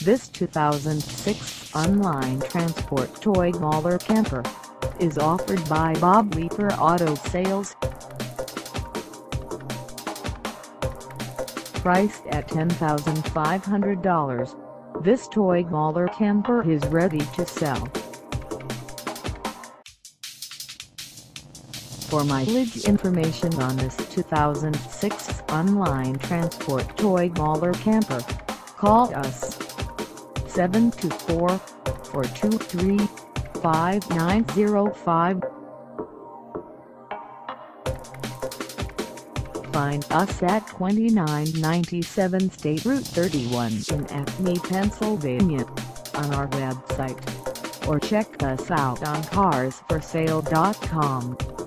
This 2006 Sunline Tran-Sport toy hauler camper is offered by Bob Leeper Auto Sales. Priced at $10,500, this toy hauler camper is ready to sell. For mileage information on this 2006 Sunline Tran-Sport toy hauler camper, call us 724-423-5905. Find us at 2997 State Route 31 in Acme, Pennsylvania, on our website, or check us out on carsforsale.com.